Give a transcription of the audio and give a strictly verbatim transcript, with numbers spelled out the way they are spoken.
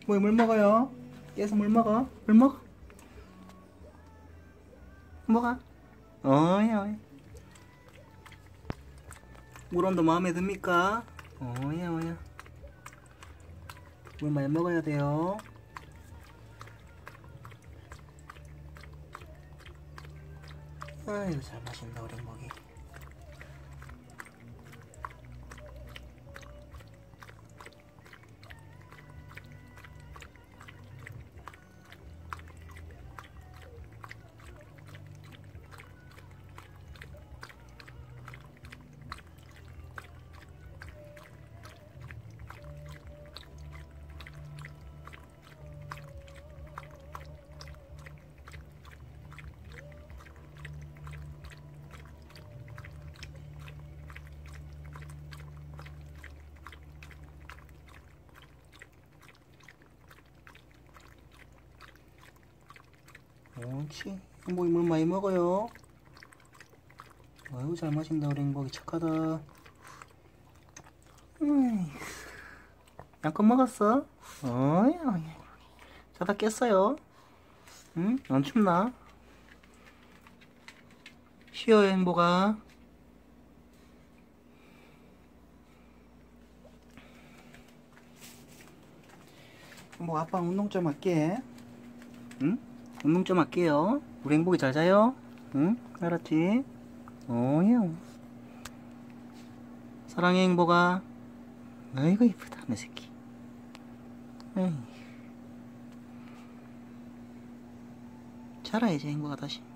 뭐 물 먹어요? 깨서 물 먹어? 물 먹어? 먹어? 어야 어야. 물온도 마음에 듭니까? 어야 어야. 물 많이 먹어야 돼요. 아이고 잘 마신다 우리 먹이. 옳지. 행복이 물 많이 먹어요. 아이고 잘 마신다 우리 행복이. 착하다. 음. 양껏 먹었어? 어이, 자다 깼어요. 응? 안 춥나? 쉬어요 행복아. 행복 아빠 운동 좀 할게. 응? 운동 좀 할게요. 우리 행복이 잘 자요? 응? 알았지? 어휴. 사랑해 행복아. 아이고 이쁘다 내 새끼. 에이. 자라 이제 행복아 다시.